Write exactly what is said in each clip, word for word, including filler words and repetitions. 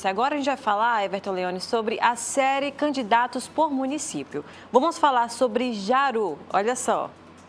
Notícia. Agora a gente vai falar, Everton Leone, sobre a série Candidatos por Município. Vamos falar sobre Jaru. Olha só.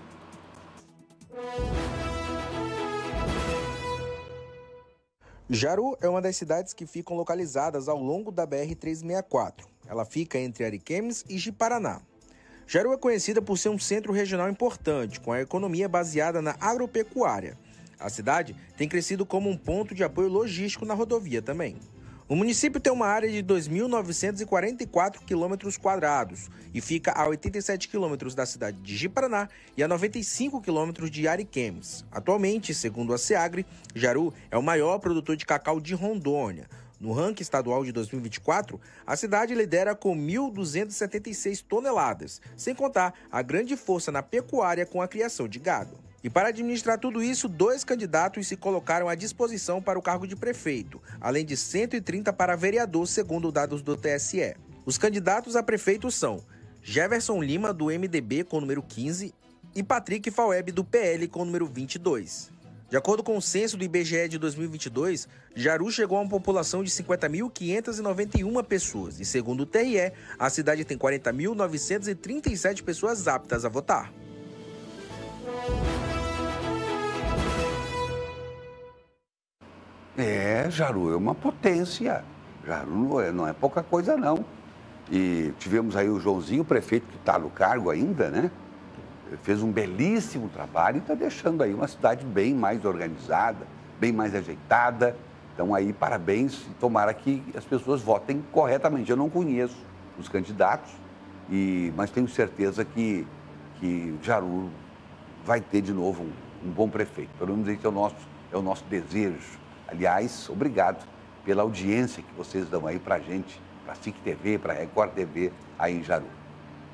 Jaru é uma das cidades que ficam localizadas ao longo da B R trezentos e sessenta e quatro. Ela fica entre Ariquemes e Ji-Paraná. Jaru é conhecida por ser um centro regional importante, com a economia baseada na agropecuária. A cidade tem crescido como um ponto de apoio logístico na rodovia também. O município tem uma área de dois mil novecentos e quarenta e quatro quilômetros quadrados e fica a oitenta e sete quilômetros da cidade de Ji-Paraná e a noventa e cinco quilômetros de Ariquemes. Atualmente, segundo a SEAGRE, Jaru é o maior produtor de cacau de Rondônia. No ranking estadual de dois mil e vinte e quatro, a cidade lidera com mil duzentas e setenta e seis toneladas, sem contar a grande força na pecuária com a criação de gado. E para administrar tudo isso, dois candidatos se colocaram à disposição para o cargo de prefeito, além de cento e trinta para vereador, segundo dados do T S E. Os candidatos a prefeito são Jefferson Lima, do M D B, com o número quinze, e Patrick Faueb, do P L, com o número vinte e dois. De acordo com o censo do I B G E de dois mil e vinte e dois, Jaru chegou a uma população de cinquenta mil quinhentas e noventa e uma pessoas e, segundo o T R E, a cidade tem quarenta mil novecentas e trinta e sete pessoas aptas a votar. É, Jaru é uma potência. Jaru não é, não é pouca coisa, não. E tivemos aí o Joãozinho, o prefeito que está no cargo ainda, né? Fez um belíssimo trabalho e está deixando aí uma cidade bem mais organizada, bem mais ajeitada. Então aí, parabéns e tomara que as pessoas votem corretamente. Eu não conheço os candidatos, e, mas tenho certeza que, que Jaru vai ter de novo um, um bom prefeito. Pelo menos esse é o nosso, é o nosso desejo. Aliás, obrigado pela audiência que vocês dão aí para a gente, para a S I C T V, para a Record T V, aí em Jaru.